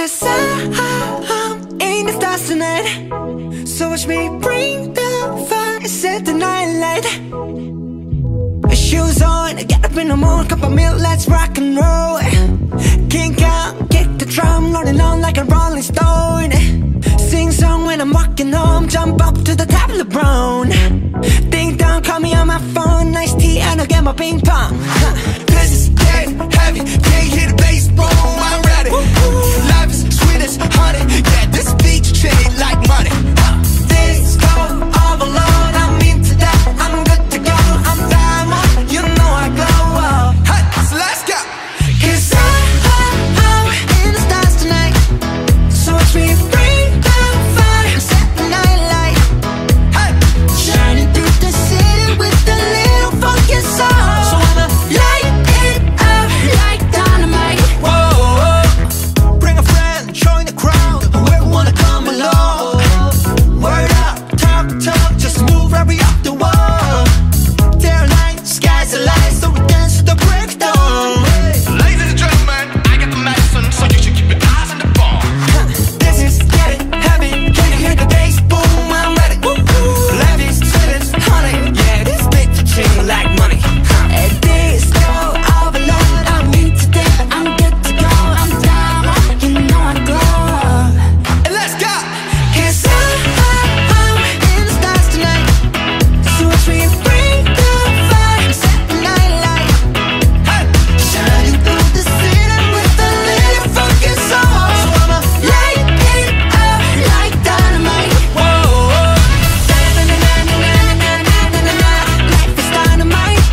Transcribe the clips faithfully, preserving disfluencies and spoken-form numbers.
'cause I'm in the stars tonight. So watch me bring the fire and set the night light. Shoes on, get up in the morning, cup of milk, let's rock and roll. Kink out, kick the drum, rolling on like a rolling stone. Sing song when I'm walking home, jump up to the top of the brown. Ding dong, call me on my phone, nice tea and I'll get my ping pong. Huh. This is getting heavy, can't hear the bass, boom, I'm ready. Life is sweet as honey, yeah, this beach treat like money. Huh. This go overload, I'm into that, I'm good to go, I'm diamond, you know I glow up. Hey, so let's go. 'Cause I'm in the stars tonight. So watch me bring the fire, set the night light. Hey, Shining through the city with a little funky soul. So I'ma light it up like dynamite. whoa, bring a friend, join the crowd, whoever wanna come along. Word up, talk, talk, just move right we up the wall. Their light, sky's the light, so we dance to the breakdown. Ladies and gentlemen, I got the medicine, so you should keep your eyes on the ball. This is getting heavy, can you hear the bass? Boom, I'm ready. Life is sweet as honey, yeah, this bitch treat like money. And this go overload, I'm into that, I'm good to go, I'm down, you know I glow up. And let's go. 'Cause I'm in the stars tonight. So watch me bring the fire, set the night light. Hey, Shining through the city with a little funky soul. So I'ma light it up like dynamite. whoa, Na-na-na-na-na-na-na-na-na-na. Life is dynamite.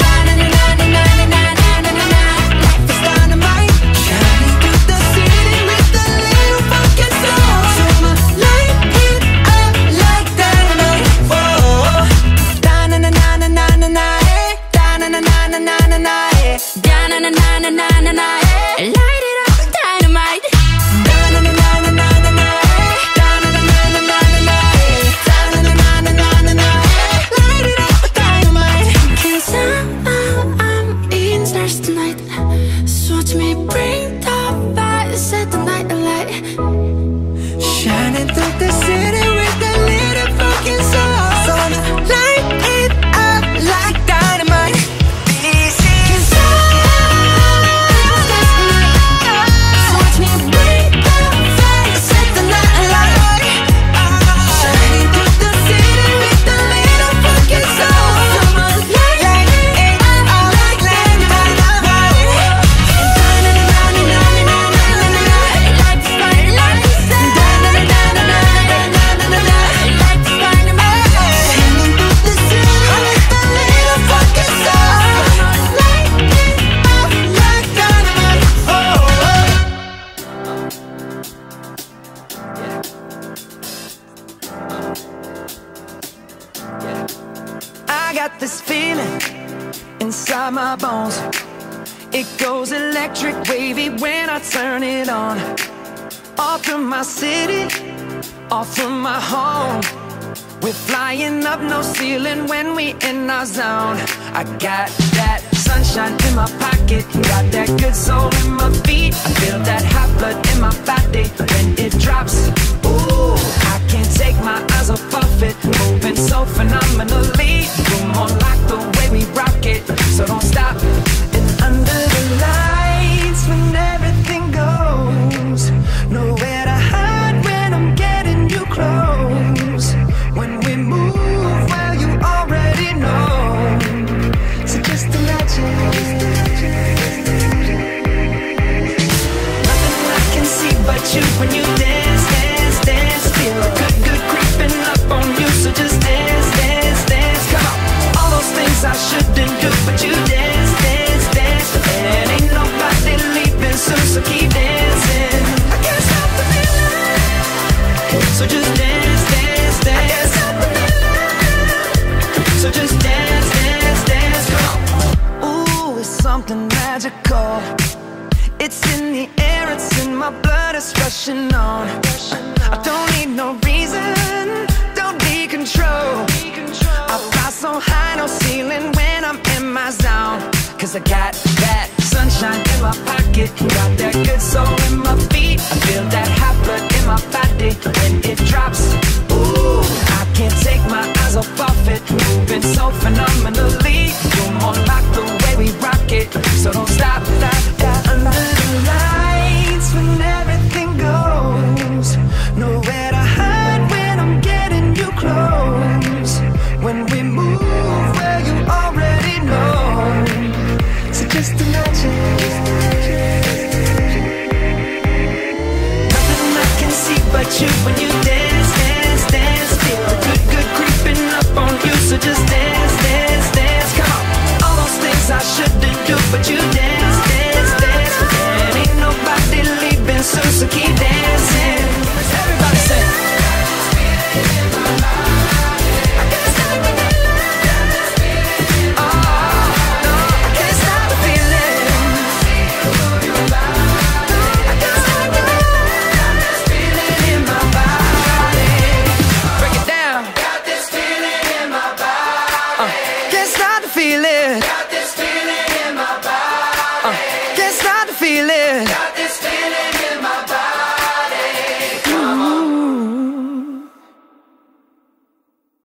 Na-na-na-na-na-na-na-na-na. Life is dynamite. Shining through the city with a little funky soul. So I'ma light it up like dynamite. whoa. Da-na-na-na-na-na-na, eh. Da-na-na-na-na-na-na, eh. Da-na-na-na-na-na-na, eh. Light it up like dynamite. Da-na-na-na-na-na-na, eh. Da-na-na-na-na-na-na, eh. Da-na-na-na-na-na-na, eh. Light it up like dynamite. 'Cause I'm, I'm in stars tonight. So watch me bring the fire, set the night alight. Shining through the city with a little fucking soul. So I'ma light it up like dynamite. This is so watch me bring the fire, set the night alight. Shining through the city with a little fucking soul. So I'ma light it up like dynamite. Da-na-na-na-na-na-na-na-na. Life is dynamite. Da-na-na-na-na-na-na-na-na. Life is dynamite. Shining through the city with a little fucking soul. Light it up like dynamite. I got this feeling inside my bones. It goes electric wavy when I turn it on. Off from my city, off from my home. We're flying up, no ceiling when we in our zone. I got that sunshine in my pocket, got that good soul in my feet. I feel that hot blood in my body when it drops. Ooh, I can't take my eyes off of it, moving so phenomenally. You're more like the way we rock it, so don't stop. And under the lights, when everything goes, nowhere to hide when I'm getting you close. When we move, well, you already know. So just imagine. Nothing I can see but you when you dance, dance, dance. Feel good, good creeping up on you. So just dance, dance, dance. Come on. All those things I shouldn't do, but you dance, dance, dance. And ain't nobody leaving soon, so keep dancing. I can't stop the feeling. So just dance, dance, dance. I can't stop the feeling. So just dance, dance, dance. Come on. Ooh, it's something magical. It's in the air, it's in my blood, it's rushing on. I don't need no reason, don't need control. I fly so high, no ceiling when I'm in my zone. 'Cause I got that sunshine in my pocket, got that good soul in my feet. I feel you when you dance, dance, dance. Feel the good, good creeping up on you. So just dance, dance, dance. Come on. All those things I shouldn't do, but you dance, dance, dance. And ain't nobody leaving soon, so keep dancing.